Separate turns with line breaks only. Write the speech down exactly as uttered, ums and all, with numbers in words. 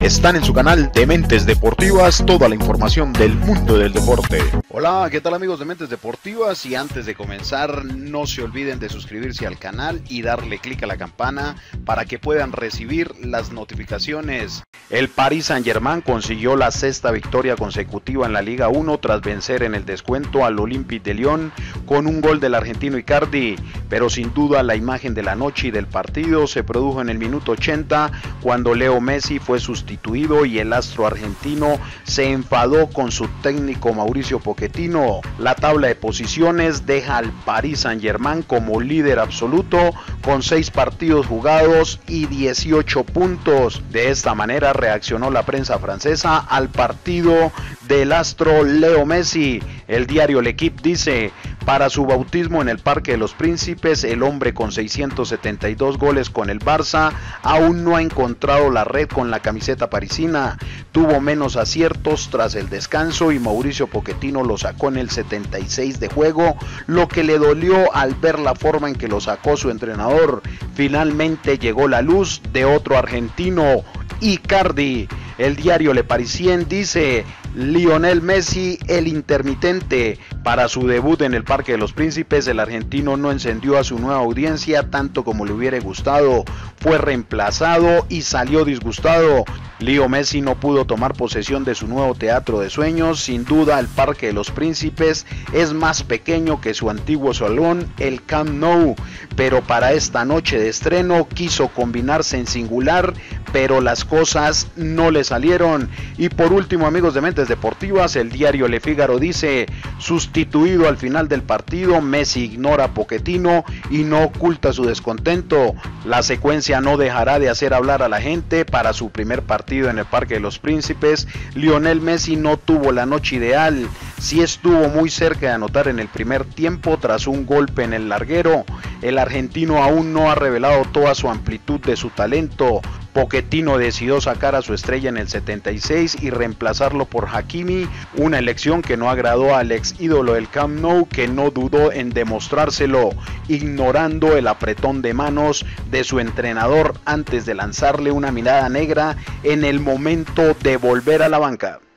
Están en su canal de Mentes Deportivas, toda la información del mundo del deporte. Hola, ¿qué tal amigos de Mentes Deportivas? Y antes de comenzar, no se olviden de suscribirse al canal y darle clic a la campana para que puedan recibir las notificaciones. El Paris Saint-Germain consiguió la sexta victoria consecutiva en la Liga uno tras vencer en el descuento al Olympique de Lyon con un gol del argentino Icardi, pero sin duda la imagen de la noche y del partido se produjo en el minuto ochenta cuando Leo Messi fue sustituido y el astro argentino se enfadó con su técnico Mauricio Pochettino. La tabla de posiciones deja al Paris Saint-Germain como líder absoluto con seis partidos jugados y dieciocho puntos. De esta manera reaccionó la prensa francesa al partido del astro Leo Messi. El diario L'Equipe dice: para su bautismo en el Parque de los Príncipes, el hombre con seiscientos setenta y dos goles con el Barça aún no ha encontrado la red con la camiseta parisina. Tuvo menos aciertos tras el descanso y Mauricio Pochettino lo sacó en el setenta y seis de juego, lo que le dolió al ver la forma en que lo sacó su entrenador. Finalmente llegó la luz de otro argentino, Icardi. El diario Le Parisien dice: Lionel Messi, el intermitente. Para su debut en el Parque de los Príncipes, el argentino no encendió a su nueva audiencia tanto como le hubiera gustado. Fue reemplazado y salió disgustado. Leo Messi no pudo tomar posesión de su nuevo teatro de sueños. Sin duda, el Parque de los Príncipes es más pequeño que su antiguo salón, el Camp Nou, pero para esta noche de estreno quiso combinarse en singular, pero las cosas no le salieron. Y por último, amigos de Mentes Deportivas, el diario Le Figaro dice: sustituido al final del partido, Messi ignora a Pochettino y no oculta su descontento. La secuencia no dejará de hacer hablar a la gente. Para su primer partido en el Parque de los Príncipes, Lionel Messi no tuvo la noche ideal. Sí estuvo muy cerca de anotar en el primer tiempo tras un golpe en el larguero. El argentino aún no ha revelado toda su amplitud de su talento. Pochettino decidió sacar a su estrella en el setenta y seis y reemplazarlo por Hakimi, una elección que no agradó al ex ídolo del Camp Nou, que no dudó en demostrárselo, ignorando el apretón de manos de su entrenador antes de lanzarle una mirada negra en el momento de volver a la banca.